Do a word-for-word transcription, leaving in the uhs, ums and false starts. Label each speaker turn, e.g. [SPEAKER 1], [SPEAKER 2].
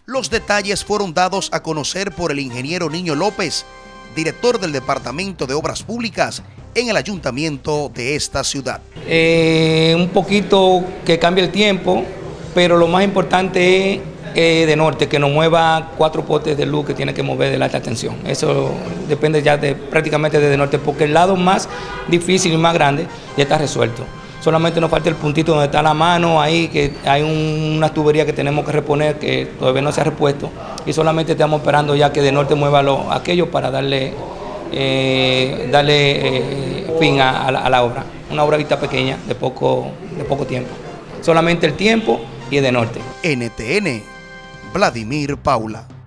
[SPEAKER 1] Los detalles fueron dados a conocer por el ingeniero Niño López, director del Departamento de Obras Públicas en el ayuntamiento de esta ciudad.
[SPEAKER 2] Eh, un poquito que cambie el tiempo, pero lo más importante es eh, de norte, que nos mueva cuatro postes de luz que tiene que mover de la alta tensión. Eso depende ya de prácticamente desde norte, porque el lado más difícil y más grande ya está resuelto. Solamente nos falta el puntito donde está la mano, ahí que hay un, una tubería que tenemos que reponer que todavía no se ha repuesto, y solamente estamos esperando ya que de norte mueva lo, aquello para darle, eh, darle eh, fin a, a, la, a la obra. Una obra vista pequeña de poco, de poco tiempo. Solamente el tiempo y de norte.
[SPEAKER 1] N T N, Vladimir Paula.